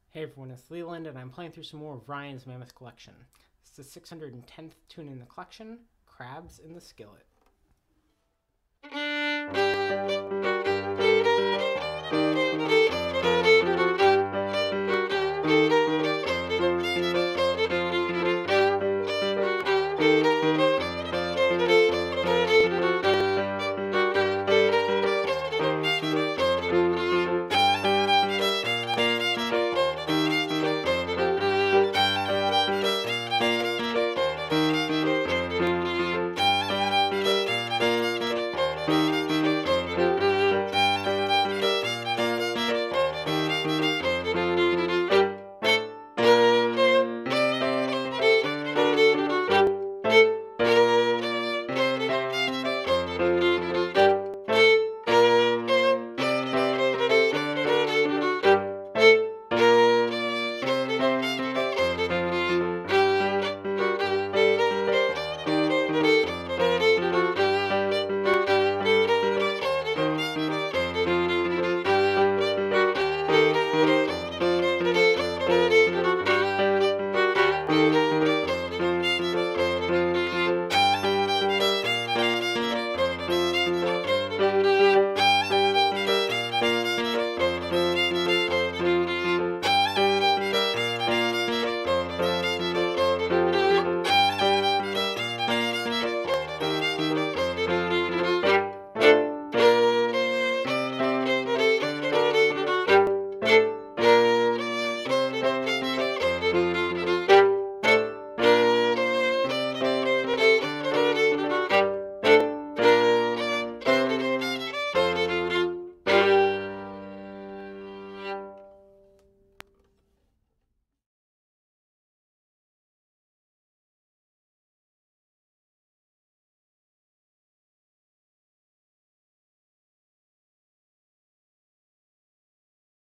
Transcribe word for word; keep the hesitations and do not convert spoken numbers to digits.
Hey everyone, it's Leland, and I'm playing through some more of Ryan's Mammoth Collection. It's the six hundred tenth tune in the collection, Crabs in the Skillet.